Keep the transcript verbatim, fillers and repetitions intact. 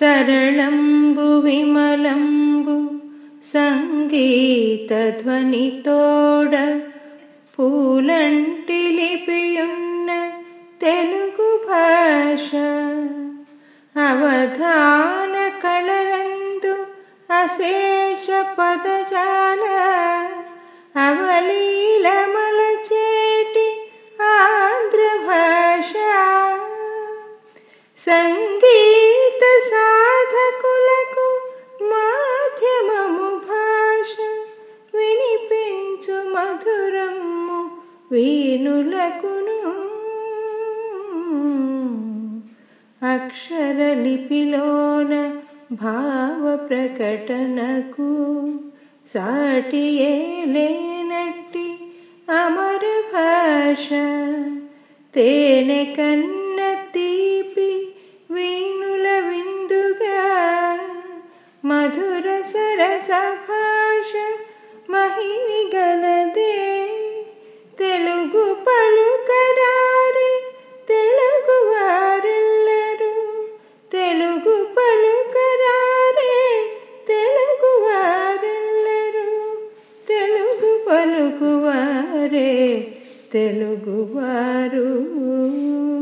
सरलंबु विमलंबु संगीत ध्वनि तोड पूलंटि लिपियुन्न तेलुगु भाष अवधान कळलंदु अशेष पदजाल अवलील मलचेटि आंध्र भाष संगीत साधकुలకు మాధ్యమము భాష వినిపించు మధురము వీణులకును అక్షర లిపిలోన భావ ప్రకటనకు సాటియే లేనట్టి అమర భాష తేనె కన్న తీపి వీణుల విందుగా మధుర సరస భాష మహిని గలదే తెలుగు పలుకరారే తెలుగు వారెల్లరూ తెలుగు పలుకరారే తెలుగు వారెల్లరూ తెలుగు పలుకువారే తెలుగు వారు